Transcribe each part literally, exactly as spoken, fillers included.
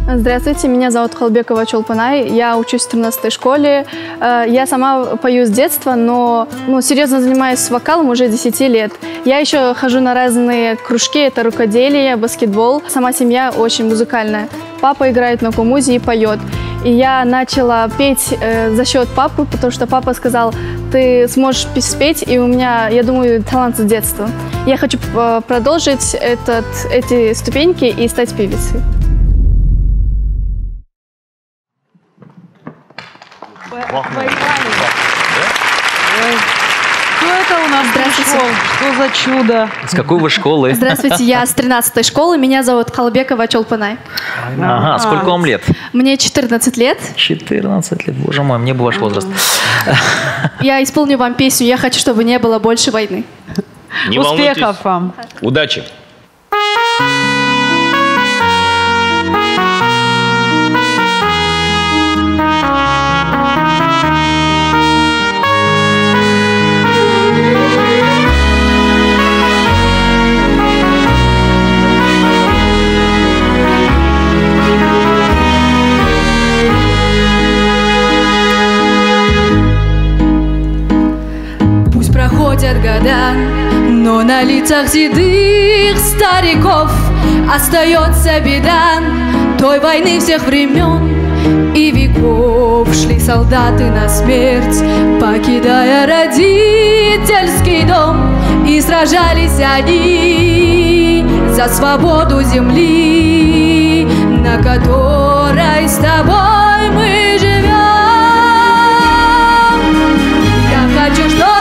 Здравствуйте, меня зовут Халбекова Чолпанай, я учусь в тринадцатой школе. Я сама пою с детства, но ну, серьезно занимаюсь вокалом уже десять лет. Я еще хожу на разные кружки, это рукоделие, баскетбол. Сама семья очень музыкальная. Папа играет на кумузе и поет. И я начала петь э, за счет папы, потому что папа сказал, ты сможешь спеть, и у меня, я думаю, талант с детства. Я хочу э, продолжить этот, эти ступеньки и стать певицей. Кто это у нас пришел? Что за чудо? С какой вы школы? Здравствуйте, я с тринадцатой школы, меня зовут Халбекова Чолпанай. Ага, а, сколько вам лет? Мне четырнадцать лет. четырнадцать лет, боже мой, мне бы ваш возраст. Я исполню вам песню «Я хочу, чтобы не было больше войны». Не Успехов вам! Удачи! Проходят года, но на лицах седых стариков остается беда той войны всех времен и веков. Шли солдаты на смерть, покидая родительский дом, и сражались они за свободу земли, на которой с тобой мы живем. Я хочу, чтобы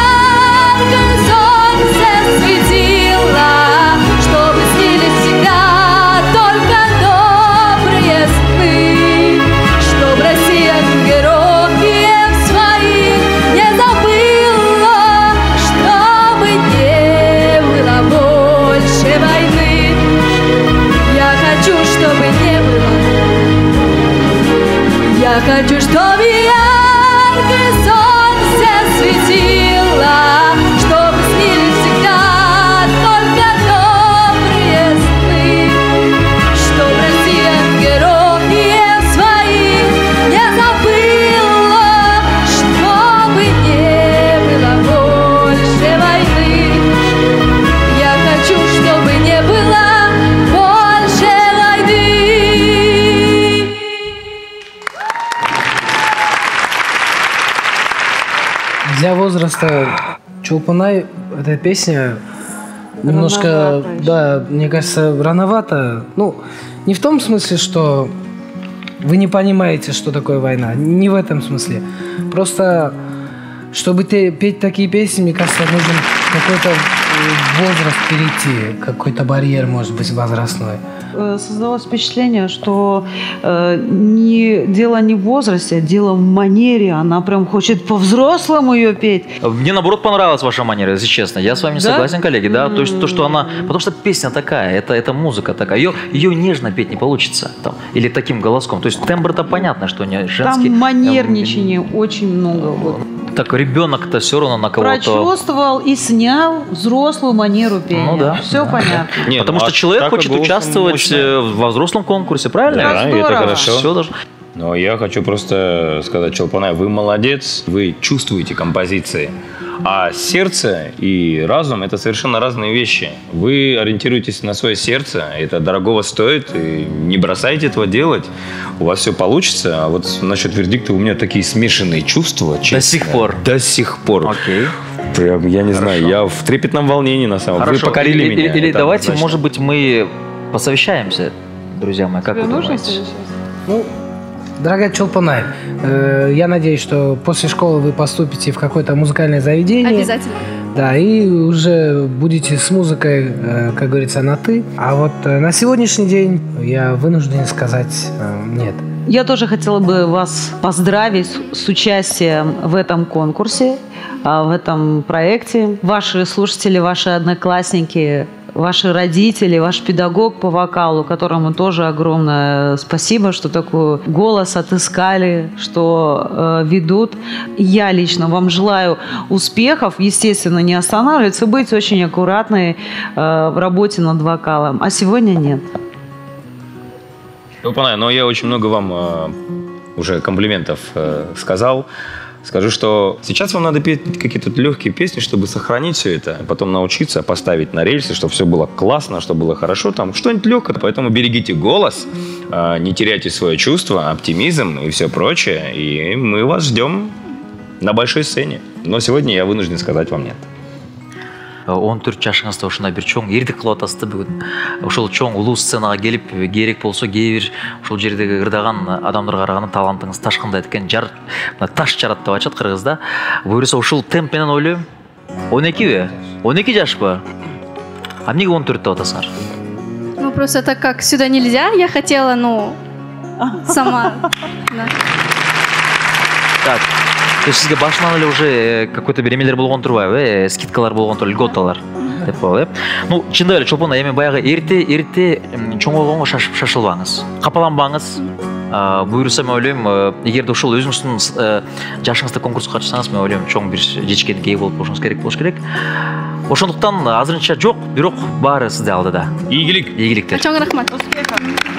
Я хочу, чтобы яркое солнце светило, чтобы снились всегда только добрые сны, чтоб Россия героев своих не забыла, чтобы не было больше войны. Я хочу, чтобы не было больше войны. Для возраста Чолпанай эта песня немножко, да, мне кажется, рановато. Ну, не в том смысле, что вы не понимаете, что такое война. Не в этом смысле. Просто, чтобы те, петь такие песни, мне кажется, нужен какой-то возраст перейти, какой-то барьер, может быть, возрастной. Создалось впечатление, что э, не, дело не в возрасте, а дело в манере. Она прям хочет по-взрослому ее петь. Мне, наоборот, понравилась ваша манера, если честно. Я с вами не да? согласен, коллеги. Да? Mm-hmm. То есть то, что она... Потому что песня такая, это, это музыка такая. Ее, ее нежно петь не получится. Там, или таким голоском. То есть тембр-то понятно, что не женский. Там манерничания там, очень много. Вот. Так ребенок-то все равно на кого-то... Прочувствовал и снял взрослую манеру пения. Ну да. Все да. понятно. Нет, потому что человек хочет участвовать мощно. во взрослом конкурсе, правильно? Да, да это хорошо. Все даже... Но я хочу просто сказать, Чолпанай, вы молодец, вы чувствуете композиции. А сердце и разум – это совершенно разные вещи. Вы ориентируетесь на свое сердце, это дорогого стоит, и не бросайте этого делать. У вас все получится. А вот насчет вердикта у меня такие смешанные чувства, честно. До сих пор? До сих пор. Окей. Прям, я не Хорошо. знаю, я в трепетном волнении на самом деле. Вы покорили или, меня. Или давайте, однозначно. может быть, мы посовещаемся, друзья мои, как Тебе вы нужно думаете? Ну, дорогая Чолпанай, э, я надеюсь, что после школы вы поступите в какое-то музыкальное заведение. Обязательно. Да, и уже будете с музыкой, э, как говорится, на «ты». А вот э, на сегодняшний день я вынужден сказать э, «нет». Я тоже хотела бы вас поздравить с участием в этом конкурсе, в этом проекте. Ваши слушатели, ваши одноклассники, ваши родители, ваш педагог по вокалу, которому тоже огромное спасибо, что такой голос отыскали, что э, ведут. Я лично вам желаю успехов, естественно, не останавливаться, быть очень аккуратной э, в работе над вокалом. А сегодня нет. Чолпонай, но я очень много вам э, уже комплиментов э, сказал. Скажу, что сейчас вам надо петь какие-то легкие песни, чтобы сохранить все это, потом научиться поставить на рельсы, чтобы все было классно, чтобы было хорошо, там что-нибудь легкое. Поэтому берегите голос, э, не теряйте свое чувство, оптимизм и все прочее. И мы вас ждем на большой сцене. Но сегодня я вынужден сказать вам нет. он төрт жашыңызда ушундай бир чоң эрдик кылып атасыз да бүгүн. Ошол чоң улуу сценага келип, керек болсо кээ бир ошол жердеги ырдаган адамдарга караганда талантыңыз ташкындай экен, жар таш жарат деп айтышат кыргызда. Буюрса ушул темп менен ойлойм он экиби? он эки жашпы? А эмнеге он төрт деп атасыңар? Ну просто это как сюда нельзя, я хотела, ну, сама. Да. Так. То есть сизге башынан эле уже какой-то бир эмелер болгон турбайбы, э, скидкалар болгон тур, льготалар деп коелу, э. Ну, чындап эле Чолпонай, эми баягы эрте эрте чоңойгонго шашылбаңыз. Капаланбаңыз. Буюрса мен ойлойм, эгерде ушул өзүңүздүн жашыңызда конкурска катышсаңыз, мен ойлойм чоң бир жечкенге ээ болуп болушуңуз керек болуш керек. Ошондуктан азырынча жок, бирок баары сизде алдыда. Ийгилик. Ийгиликтер. Чоң рахмат.